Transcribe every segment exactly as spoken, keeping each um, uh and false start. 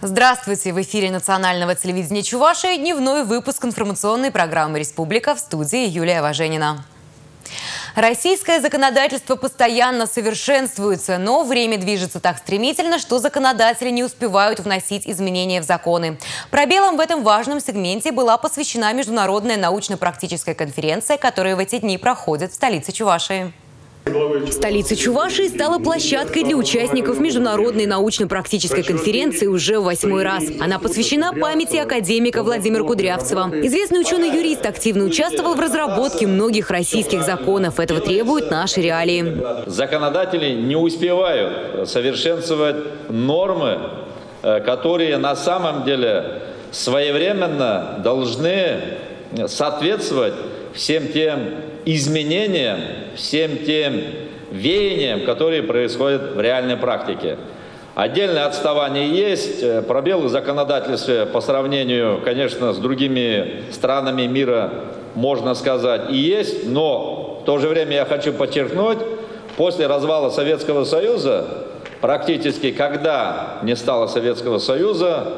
Здравствуйте! В эфире национального телевидения Чувашии дневной выпуск информационной программы «Республика», в студии Юлия Важенина. Российское законодательство постоянно совершенствуется, но время движется так стремительно, что законодатели не успевают вносить изменения в законы. Пробелом в этом важном сегменте была посвящена международная научно-практическая конференция, которая в эти дни проходит в столице Чувашии. Столица Чувашии стала площадкой для участников международной научно-практической конференции уже в восьмой раз. Она посвящена памяти академика Владимира Кудрявцева. Известный ученый-юрист активно участвовал в разработке многих российских законов. Этого требуют наши реалии. Законодатели не успевают совершенствовать нормы, которые на самом деле своевременно должны соответствовать всем тем изменениям, всем тем веяниям, которые происходят в реальной практике. Отдельное отставание есть, пробелы в законодательстве по сравнению, конечно, с другими странами мира, можно сказать, и есть, но в то же время я хочу подчеркнуть, после развала Советского Союза, практически когда не стало Советского Союза,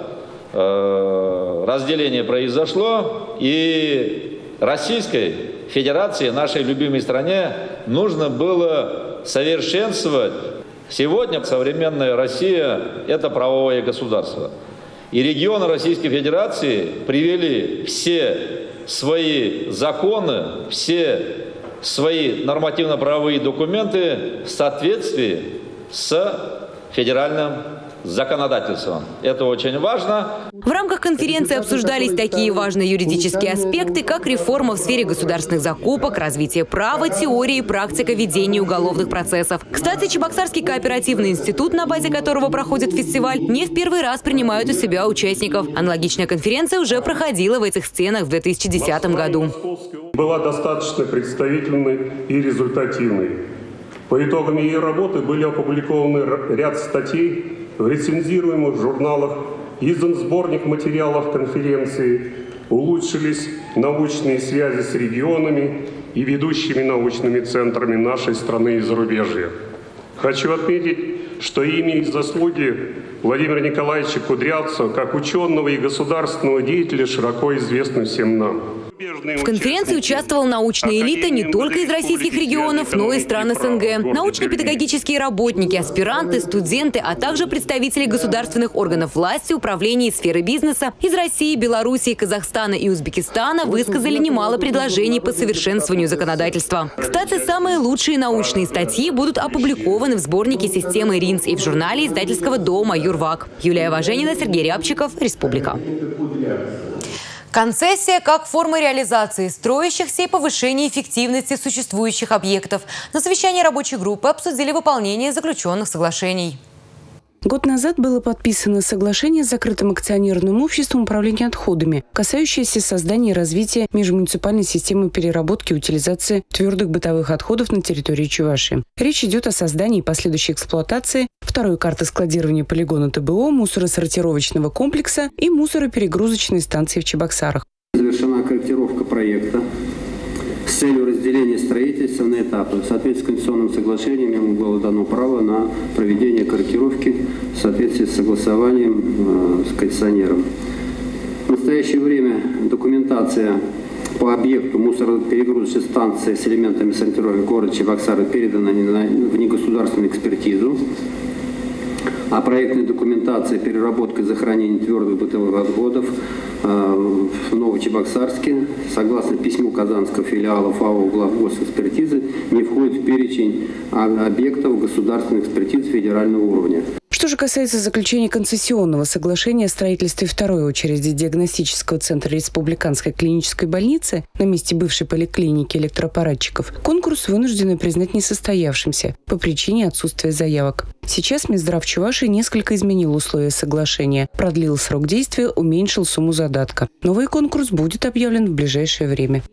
разделение произошло, и Российской Федерации, нашей любимой стране, нужно было совершенствовать. Сегодня современная Россия – это правовое государство. И регионы Российской Федерации привели все свои законы, все свои нормативно-правовые документы в соответствии с федеральным законодательством. Это очень важно. В рамках конференции обсуждались такие важные юридические аспекты, как реформа в сфере государственных закупок, развитие права, теории и практика ведения уголовных процессов. Кстати, Чебоксарский кооперативный институт, на базе которого проходит фестиваль, не в первый раз принимают у себя участников. Аналогичная конференция уже проходила в этих стенах в две тысячи десятом году. Была достаточно представительной и результативной. По итогам ее работы были опубликованы ряд статей в рецензируемых журналах, издан сборник материалов конференции, улучшились научные связи с регионами и ведущими научными центрами нашей страны и зарубежья. Хочу отметить, что имя и заслуги Владимира Николаевича Кудрявцева как ученого и государственного деятеля широко известны всем нам. В конференции участвовала научная элита не только из российских регионов, но и стран СНГ. Научно-педагогические работники, аспиранты, студенты, а также представители государственных органов власти, управления и сферы бизнеса из России, Белоруссии, Казахстана и Узбекистана высказали немало предложений по совершенствованию законодательства. Кстати, самые лучшие научные статьи будут опубликованы в сборнике системы РИНС и в журнале издательского дома «Юрвак». Юлия Важенина, Сергей Рябчиков, Республика. Концессия как форма реализации строящихся и повышения эффективности существующих объектов. На совещании рабочей группы обсудили выполнение заключенных соглашений. Год назад было подписано соглашение с закрытым акционерным обществом управления отходами, касающееся создания и развития межмуниципальной системы переработки и утилизации твердых бытовых отходов на территории Чувашии. Речь идет о создании и последующей эксплуатации второй карты складирования полигона ТБО, мусоросортировочного комплекса и мусороперегрузочной станции в Чебоксарах. Завершена корректировка проекта с целью разделения строительства на этапы. В соответствии с конституционным соглашением ему было дано право на проведение корректировки в соответствии с согласованием э, с концессионером. В настоящее время документация по объекту мусороперегрузочной станции с элементами сортировки города Чебоксары передана в негосударственную экспертизу. А проектная документация переработка и захоронения твердых бытовых отходов э, в Новочебоксарске, согласно письму Казанского филиала ФАО главгосэкспертизы, не входит в перечень объектов государственной экспертизы федерального уровня. Что же касается заключения концессионного соглашения о строительстве второй очереди диагностического центра Республиканской клинической больницы на месте бывшей поликлиники электроаппаратчиков, конкурс вынуждены признать несостоявшимся по причине отсутствия заявок. Сейчас Минздрав Чувашии несколько изменил условия соглашения, продлил срок действия, уменьшил сумму задатка. Новый конкурс будет объявлен в ближайшее время.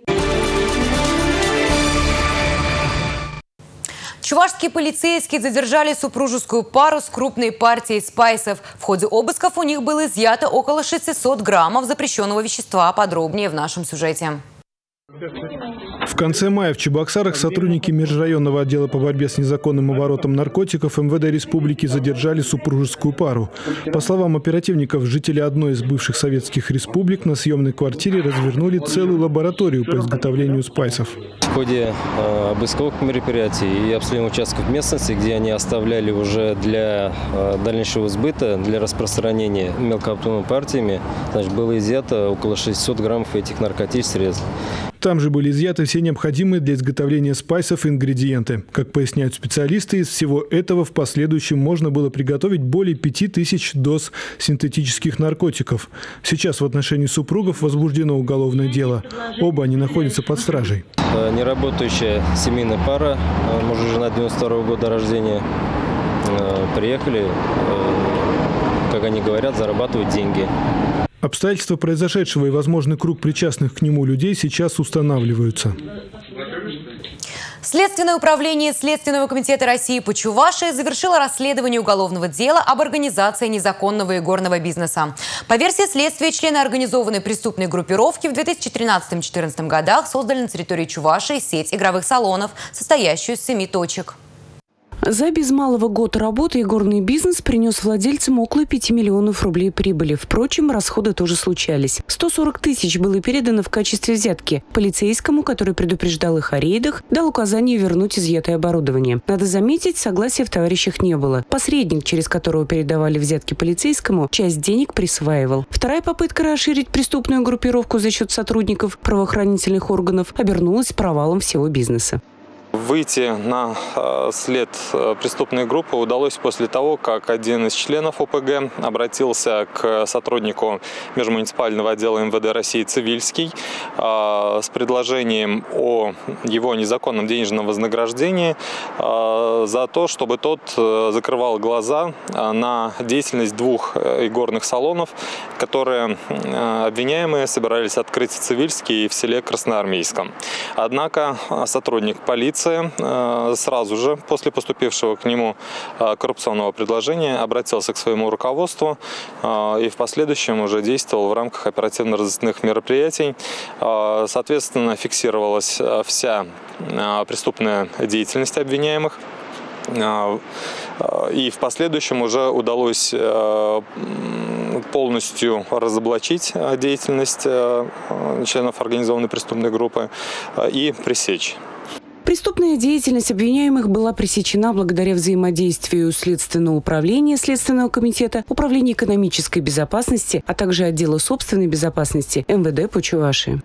Чувашские полицейские задержали супружескую пару с крупной партией спайсов. В ходе обысков у них было изъято около шестисот граммов запрещенного вещества. Подробнее в нашем сюжете. В конце мая в Чебоксарах сотрудники межрайонного отдела по борьбе с незаконным оборотом наркотиков эм вэ дэ республики задержали супружескую пару. По словам оперативников, жители одной из бывших советских республик на съемной квартире развернули целую лабораторию по изготовлению спайсов. В ходе э, обысковых мероприятий и обследования участков местности, где они оставляли уже для э, дальнейшего сбыта, для распространения мелкооптовыми партиями, значит, было изъято около шестисот граммов этих наркотических средств. Там же были изъяты все необходимые для изготовления спайсов ингредиенты. Как поясняют специалисты, из всего этого в последующем можно было приготовить более пяти тысяч доз синтетических наркотиков. Сейчас в отношении супругов возбуждено уголовное дело. Оба они находятся под стражей. Неработающая семейная пара, муж и жена девяносто второго года рождения, приехали, как они говорят, зарабатывать деньги. Обстоятельства произошедшего и возможный круг причастных к нему людей сейчас устанавливаются. Следственное управление Следственного комитета России по Чувашии завершило расследование уголовного дела об организации незаконного игорного бизнеса. По версии следствия, члены организованной преступной группировки в две тысячи тринадцатом — две тысячи четырнадцатом годах создали на территории Чувашии сеть игровых салонов, состоящую из семи точек. За без малого года работы игорный бизнес принес владельцам около пяти миллионов рублей прибыли. Впрочем, расходы тоже случались. сто сорок тысяч было передано в качестве взятки. Полицейскому, который предупреждал их о рейдах, дал указание вернуть изъятое оборудование. Надо заметить, согласия в товарищах не было. Посредник, через которого передавали взятки полицейскому, часть денег присваивал. Вторая попытка расширить преступную группировку за счет сотрудников правоохранительных органов обернулась провалом всего бизнеса. Выйти на след преступной группы удалось после того, как один из членов о пэ гэ обратился к сотруднику межмуниципального отдела эм вэ дэ России Цивильский с предложением о его незаконном денежном вознаграждении за то, чтобы тот закрывал глаза на деятельность двух игорных салонов, которые обвиняемые собирались открыть в Цивильске и в селе Красноармейском. Однако сотрудник полиции сразу же после поступившего к нему коррупционного предложения обратился к своему руководству и в последующем уже действовал в рамках оперативно-розыскных мероприятий. Соответственно, фиксировалась вся преступная деятельность обвиняемых. И в последующем уже удалось полностью разоблачить деятельность членов организованной преступной группы и пресечь. Преступная деятельность обвиняемых была пресечена благодаря взаимодействию Следственного управления Следственного комитета, Управления экономической безопасности, а также отдела собственной безопасности эм вэ дэ по Чувашии.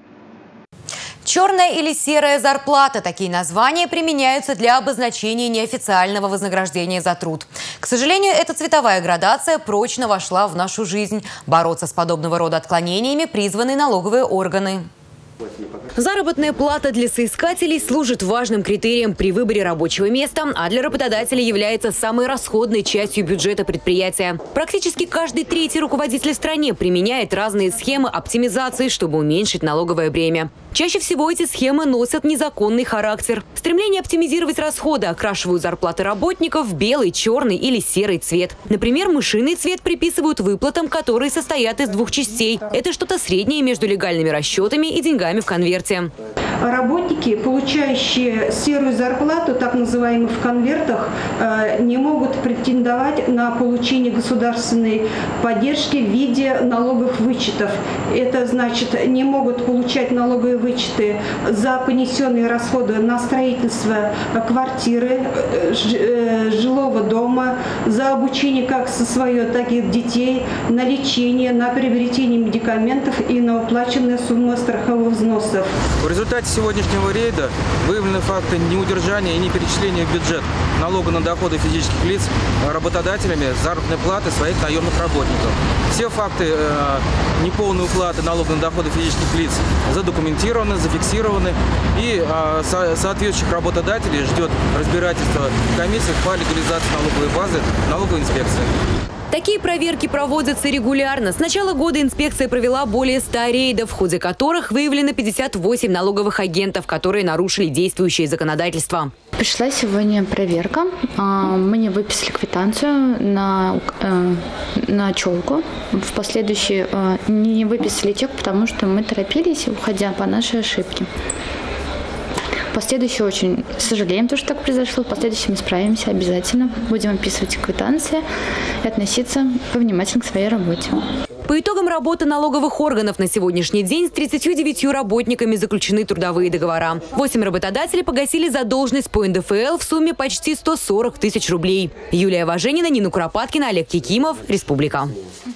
Черная или серая зарплата – такие названия применяются для обозначения неофициального вознаграждения за труд. К сожалению, эта цветовая градация прочно вошла в нашу жизнь. Бороться с подобного рода отклонениями призваны налоговые органы. Заработная плата для соискателей служит важным критерием при выборе рабочего места, а для работодателя является самой расходной частью бюджета предприятия. Практически каждый третий руководитель в стране применяет разные схемы оптимизации, чтобы уменьшить налоговое бремя. Чаще всего эти схемы носят незаконный характер. Стремление оптимизировать расходы окрашивают зарплаты работников в белый, черный или серый цвет. Например, мышиный цвет приписывают выплатам, которые состоят из двух частей. Это что-то среднее между легальными расчетами и деньгами в конверте. Работники, получающие серую зарплату, так называемых в конвертах, не могут претендовать на получение государственной поддержки в виде налоговых вычетов. Это значит, не могут получать налоговые вычеты за понесенные расходы на строительство квартиры, жилого дома, за обучение как со свое, так и детей, на лечение, на приобретение медикаментов и на уплаченные суммы страховых взносов. В результате сегодняшнего рейда выявлены факты неудержания и неперечисления в бюджет налога на доходы физических лиц работодателями заработной платы своих наемных работников. Все факты э, неполной уплаты налога на доходы физических лиц задокументированы, зафиксированы, и э, со соответствующих работодателей ждет разбирательство в комиссиях по легализации налоговой базы налоговой инспекции. Такие проверки проводятся регулярно. С начала года инспекция провела более ста рейдов, в ходе которых выявлено пятьдесят восемь налоговых агентов, которые нарушили действующее законодательство. Пришла сегодня проверка. Мне выписали квитанцию на, на челку. В последующие не выписали чек, потому что мы торопились, уходя по нашей ошибке. последующем очень сожалеем, то, что так произошло. В последующем исправимся обязательно. Будем описывать квитанции и относиться повнимательно к своей работе. По итогам работы налоговых органов на сегодняшний день с тридцатью девятью работниками заключены трудовые договора. Восемь работодателей погасили задолженность по эн дэ эф эл в сумме почти сто сорок тысяч рублей. Юлия Важенина, Нина Куропаткина, Олег Кикимов. Республика.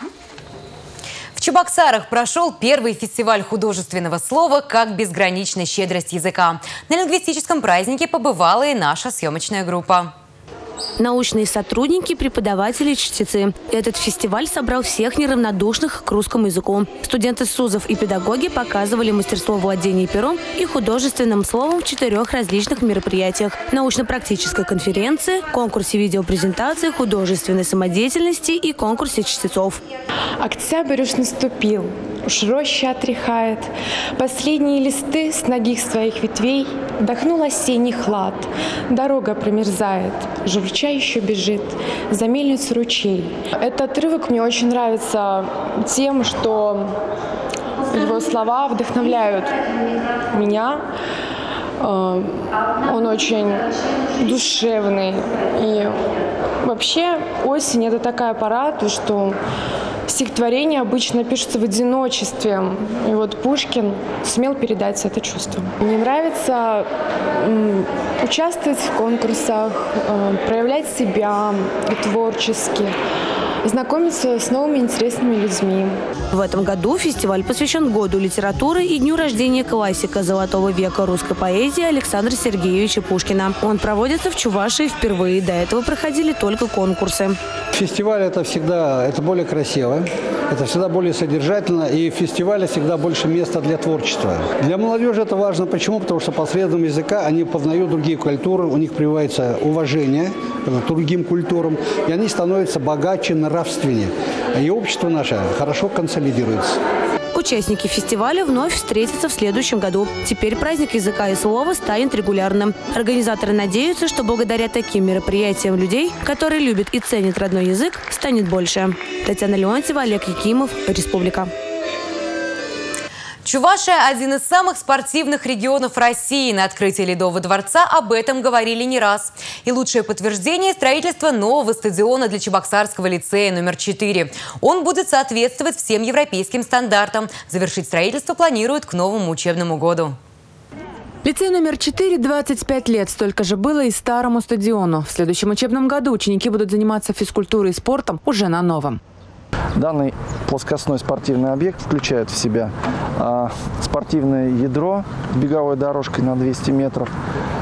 В Чебоксарах прошел первый фестиваль художественного слова «Как безгранична щедрость языка». На лингвистическом празднике побывала и наша съемочная группа. Научные сотрудники, преподаватели, чтецы. Этот фестиваль собрал всех неравнодушных к русскому языку. Студенты СУЗов и педагоги показывали мастерство владения пером и художественным словом в четырех различных мероприятиях. Научно-практической конференции, конкурсе видеопрезентации, художественной самодеятельности и конкурсе чтецов. Октябрь уж наступил, уж роща отряхает. Последние листы с ногих своих ветвей вдохнул осенний хлад. Дорога промерзает, журча еще бежит за мельницу ручей. Этот отрывок мне очень нравится тем, что его слова вдохновляют меня. Он очень душевный. И вообще осень – это такая пора, то, что стихотворения обычно пишутся в одиночестве. И вот Пушкин сумел передать это чувство. Мне нравится участвовать в конкурсах, проявлять себя творчески, знакомиться с новыми интересными людьми. В этом году фестиваль посвящен году литературы и дню рождения классика золотого века русской поэзии Александра Сергеевича Пушкина. Он проводится в Чувашии впервые. До этого проходили только конкурсы. Фестиваль – это всегда это более красиво, это всегда более содержательно, и в фестивале всегда больше места для творчества. Для молодежи это важно. Почему? Потому что посредством языка они познают другие культуры, у них прививается уважение к другим культурам, и они становятся богаче, нравственнее. И общество наше хорошо консолидируется. Участники фестиваля вновь встретятся в следующем году. Теперь праздник языка и слова станет регулярным. Организаторы надеются, что благодаря таким мероприятиям людей, которые любят и ценят родной язык, станет больше. Татьяна Леонтьева, Олег Якимов, Республика. Чувашия – один из самых спортивных регионов России. На открытии Ледового дворца об этом говорили не раз. И лучшее подтверждение – строительство нового стадиона для Чебоксарского лицея номер четыре. Он будет соответствовать всем европейским стандартам. Завершить строительство планируют к новому учебному году. Лицей номер четыре двадцать пять лет. Столько же было и старому стадиону. В следующем учебном году ученики будут заниматься физкультурой и спортом уже на новом. Данный плоскостной спортивный объект включает в себя э, спортивное ядро с беговой дорожкой на двести метров,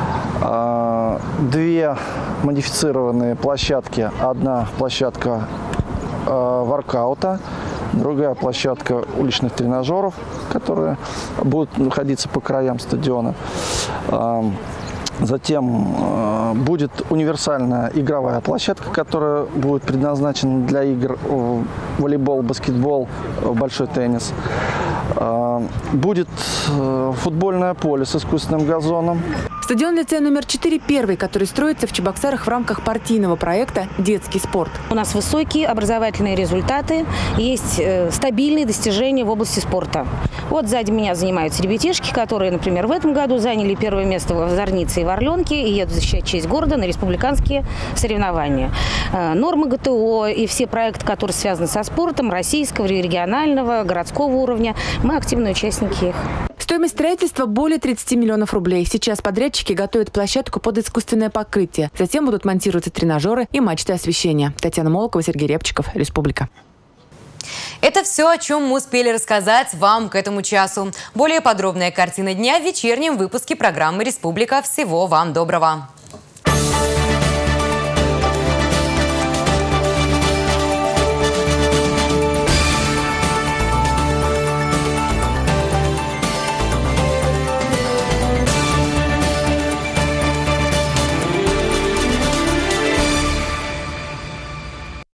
э, две модифицированные площадки. Одна площадка э, воркаута, другая площадка уличных тренажеров, которые будут находиться по краям стадиона. Э, Затем э, будет универсальная игровая площадка, которая будет предназначена для игр в волейбол, баскетбол, большой теннис. Э, будет э, футбольное поле с искусственным газоном. Стадион лицея номер четыре первый, который строится в Чебоксарах в рамках партийного проекта «Детский спорт». У нас высокие образовательные результаты, есть э, стабильные достижения в области спорта. Вот сзади меня занимаются ребятишки, которые, например, в этом году заняли первое место в Озорнице и в Орленке и едут защищать честь города на республиканские соревнования. Э, нормы гэ тэ о и все проекты, которые связаны со спортом, российского, регионального, городского уровня, мы активные участники их. Стоимость строительства более тридцати миллионов рублей. Сейчас подрядчики готовят площадку под искусственное покрытие. Затем будут монтироваться тренажеры и мачты освещения. Татьяна Молокова, Сергей Репчиков, Республика. Это все, о чем мы успели рассказать вам к этому часу. Более подробная картина дня в вечернем выпуске программы «Республика». Всего вам доброго!